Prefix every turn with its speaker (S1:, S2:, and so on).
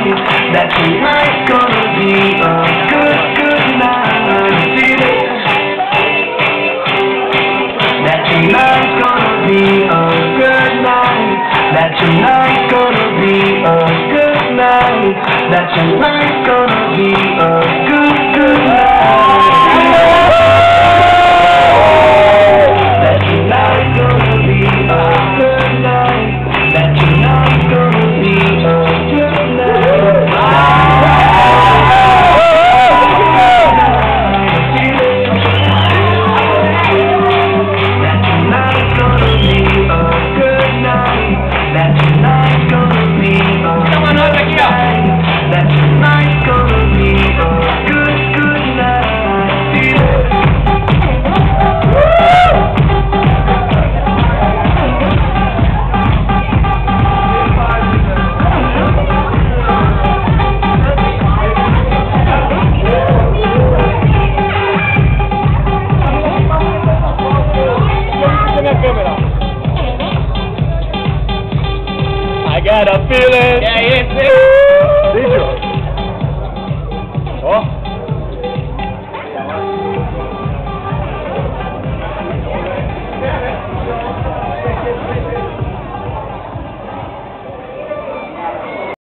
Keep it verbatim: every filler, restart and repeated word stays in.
S1: night. That tonight's gonna be a good, good night. Feel it. That tonight's gonna be a good night. That tonight's gonna be a good night. That tonight's gonna be a good, good night. That tonight's gonna be a good night. That tonight's gonna be a good night. That tonight's gonna be a good night. That tonight's gonna be a good night. That tonight's gonna be a good, good night. Feel it.
S2: I got a feeling.
S3: Yeah, yes,